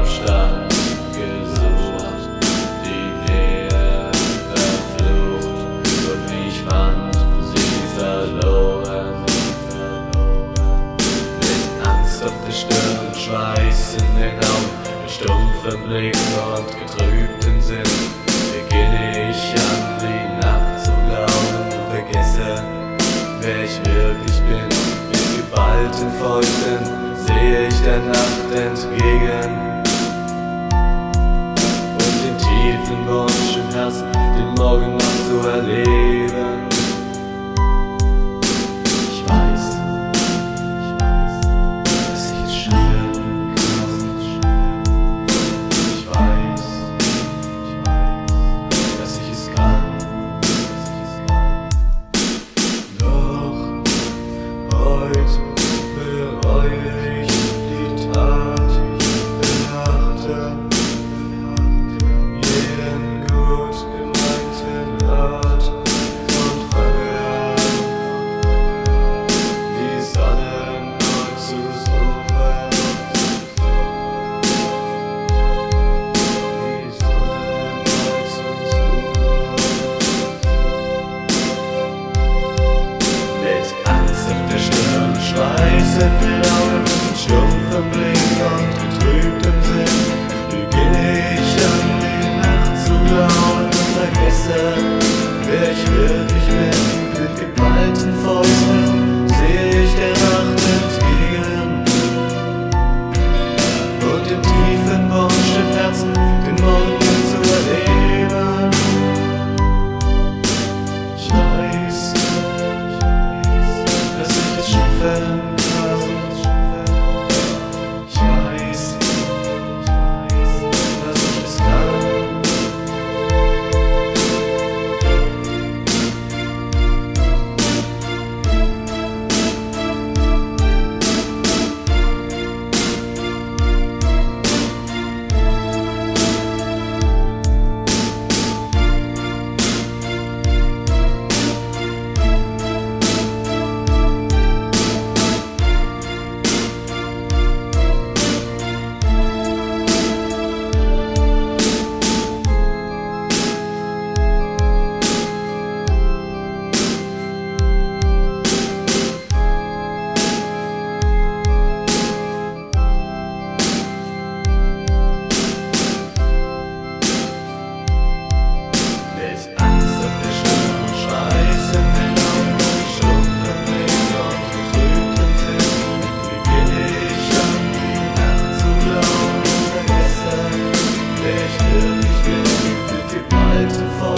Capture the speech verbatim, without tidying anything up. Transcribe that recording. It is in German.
Abstand gesucht, die Nähe verflucht und ich fand sie verloren. Mit Angst auf der Stirn, Schweiß in den Augen, mit stumpfem Blick und getrübtem Sinn beginne ich an die Nacht zu glauben und vergesse, wer ich wirklich bin. Mit geballten Fäusten sehe ich der Nacht entgegen und den tiefen Wunsch im Herzen, den Morgen noch zu erleben. Ich weiß, ich weiß, dass ich es schaffen kann. Ich weiß, ich weiß, dass ich es kann. Doch heute bereue ich die Tat, ich beachte jeden gut gemeinten Rat und fange die Sonne neu zu suchen. Die Sonne neu zu suchen. Mit Angst auf der Stirn, Schweiß in den Augen, mit stumpfem Blick und getrübtem Sinn beginne ich an die Nacht zu glauben und vergesse, wer ich wirklich bin. Mit geballten Fäusten sehe ich der Nacht entgegen und dem tiefen Wunsch im Herzen, den Morgen zu erleben. Ich weiß, dass ich es schaffen kann. Ich weiß, dass ich es kann. To fall.